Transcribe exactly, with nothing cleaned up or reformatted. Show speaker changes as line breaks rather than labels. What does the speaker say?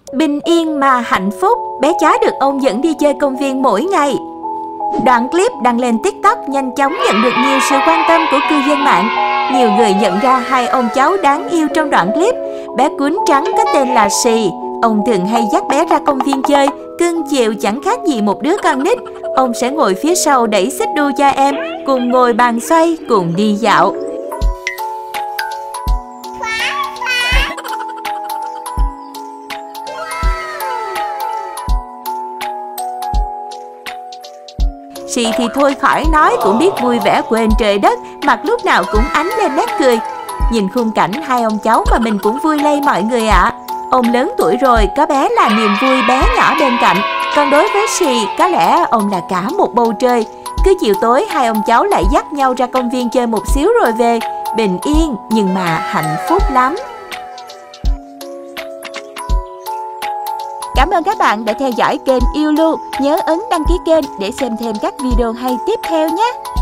Bình yên mà hạnh phúc, bé chó được ông dẫn đi chơi công viên mỗi ngày. Đoạn clip đăng lên TikTok nhanh chóng nhận được nhiều sự quan tâm của cư dân mạng. Nhiều người nhận ra hai ông cháu đáng yêu trong đoạn clip. Bé cún trắng có tên là Sì. Ông thường hay dắt bé ra công viên chơi, cưng chiều chẳng khác gì một đứa con nít. Ông sẽ ngồi phía sau đẩy xích đu cho em, cùng ngồi bàn xoay, cùng đi dạo. Sì thì thôi khỏi nói, cũng biết vui vẻ quên trời đất, mặt lúc nào cũng ánh lên nét cười. Nhìn khung cảnh hai ông cháu mà mình cũng vui lây mọi người ạ. À. Ông lớn tuổi rồi, có bé là niềm vui bé nhỏ bên cạnh. Còn đối với Sì, có lẽ ông là cả một bầu trời. Cứ chiều tối hai ông cháu lại dắt nhau ra công viên chơi một xíu rồi về. Bình yên nhưng mà hạnh phúc lắm. Cảm ơn các bạn đã theo dõi kênh Yêu Lu. Nhớ ấn đăng ký kênh để xem thêm các video hay tiếp theo nhé.